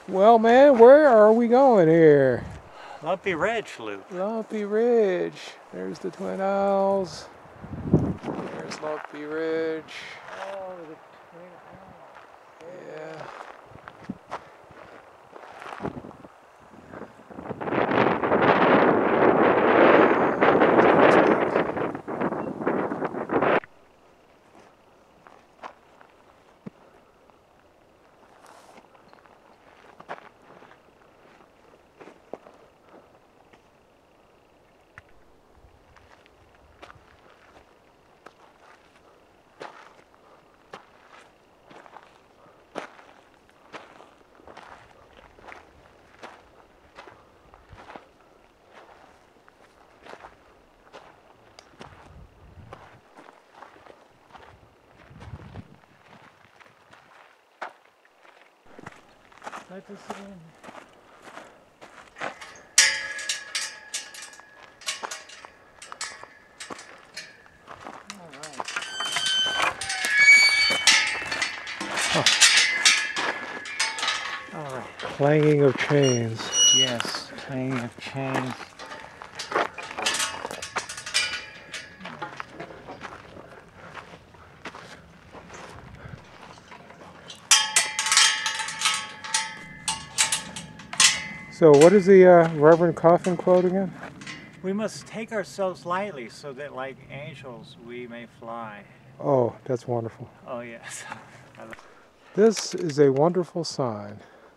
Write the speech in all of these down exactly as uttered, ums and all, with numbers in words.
Well, man, where are we going here? Lumpy Ridge loop. Lumpy Ridge. There's the Twin Owls. There's Lumpy Ridge. Oh, the Twin Owls. Yeah. Let us in. All right. Clanging of chains. Yes, clanging of chains. So what is the uh, Reverend Coffin quote again? We must take ourselves lightly so that like angels we may fly. Oh, that's wonderful. Oh yes. This is a wonderful sign.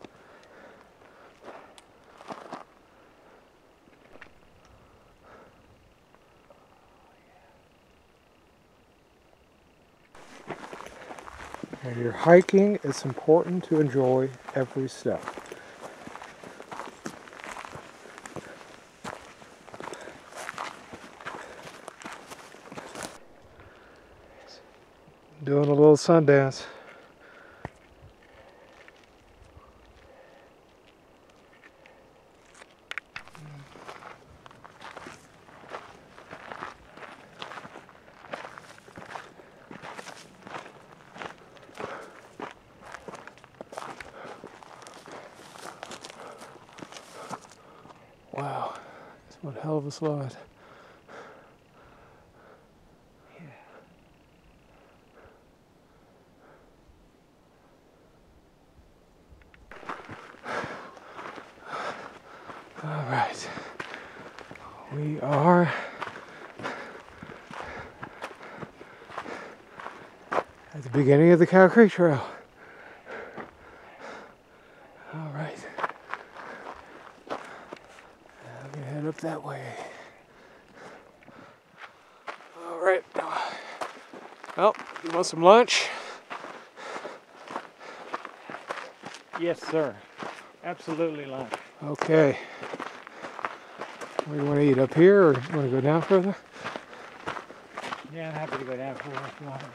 When you're hiking, it's important to enjoy every step. Doing a little sun dance. Wow, that's one hell of a slide. All right, we are at the beginning of the Cow Creek Trail. All right, I'm gonna head up that way. All right, well, you want some lunch? Yes, sir. Absolutely lunch. Okay. Where do you want to eat, up here, or you want to go down further? Yeah, I'm happy to go down for if you want.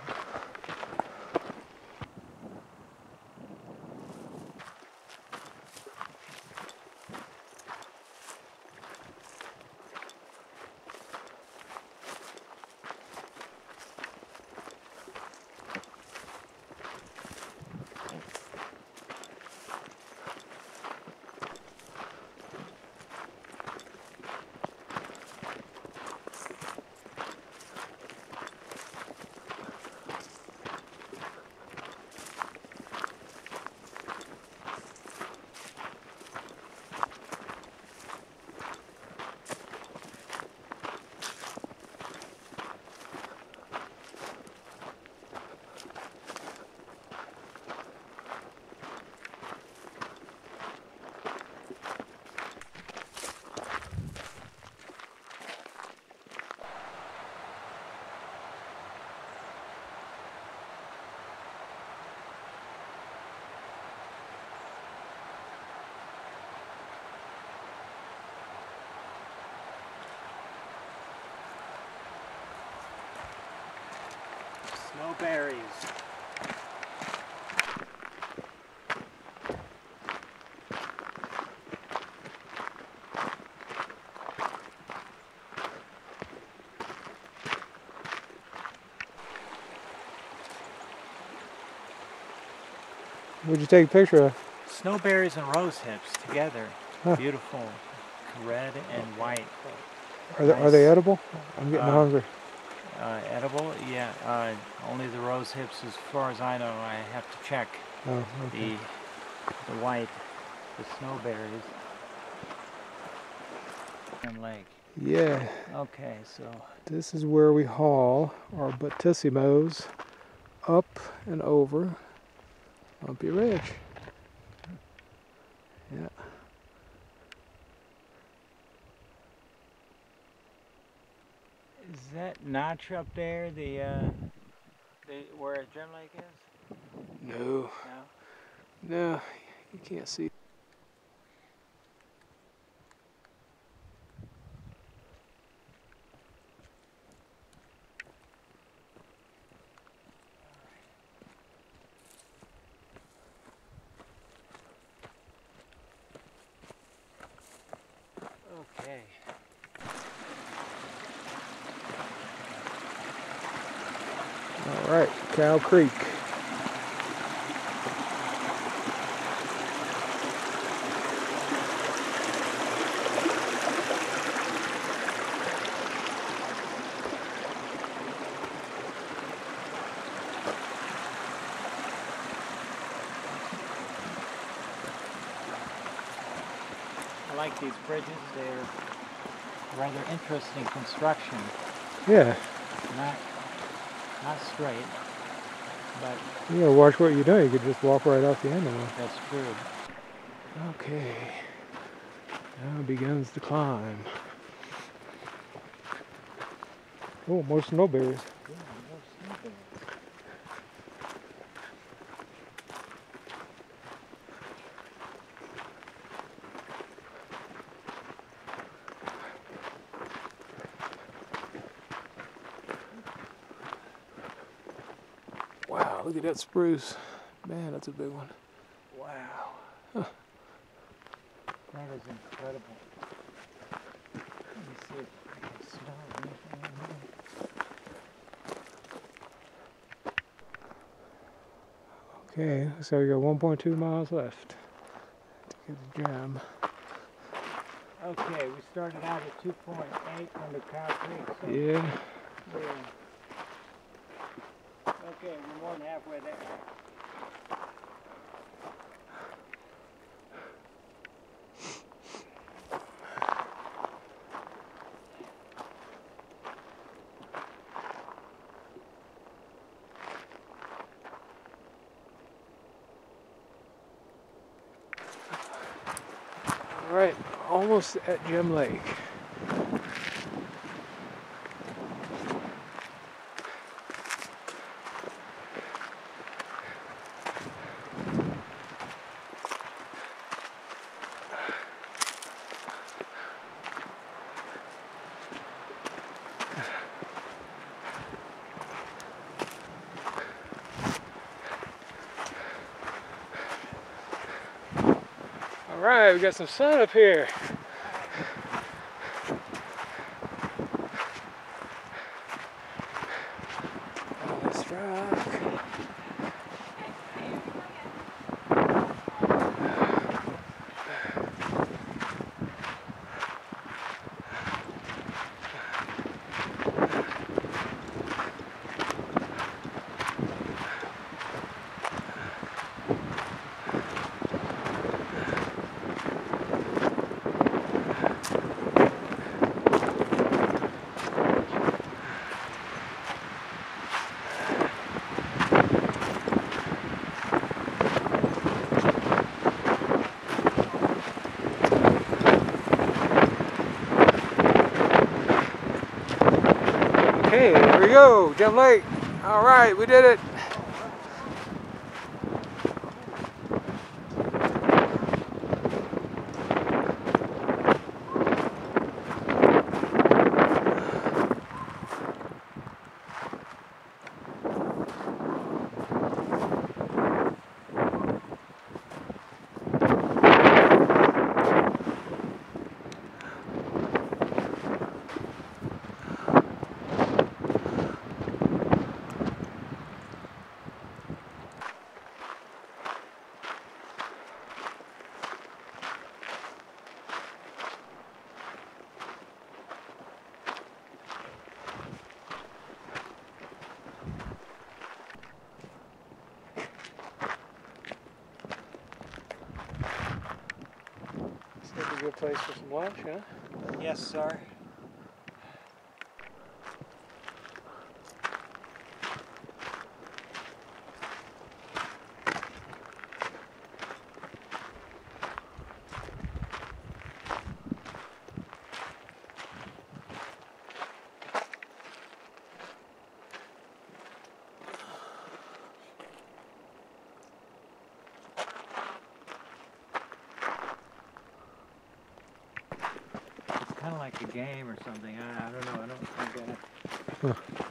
Snowberries. What'd you take a picture of? Snowberries and rose hips together. Huh. Beautiful, red and white. Are they, nice. are they edible? I'm getting uh, hungry. Uh, edible? Yeah. Uh, only the rose hips, as far as I know. I have to check. Oh, okay. The the white, the snowberries. And lake. Yeah. Okay, so This is where we haul our batissimos up and over Lumpy Ridge. Yeah. is that notch up there the uh, the where Gem Lake is? No. No. No, you can't see. Okay. All right, Cow Creek. I like these bridges. They're rather interesting construction. Yeah. Not not straight, but You gotta watch what you do. You could just walk right off the end of them. that's true. Okay. Now begins the climb. Oh, more snowberries. Yeah, more snowberries. Wow, look at that spruce. Man, that's a big one. Wow. Huh. That is incredible. Let me see if I can smell anything in here. Okay, so we got one point two miles left to get the jam. Okay, we started out at two point eight under Cow Creek. So Yeah. we're, okay, we're more than halfway there. All right, almost at Gem Lake. All right, we got some sun up here. Nice rock. Okay, here we go, Gem Lake. All right, we did it. good place for some lunch, huh? Yes, sir. Kind of like a game or something. I, I don't know. I don't think I. Huh.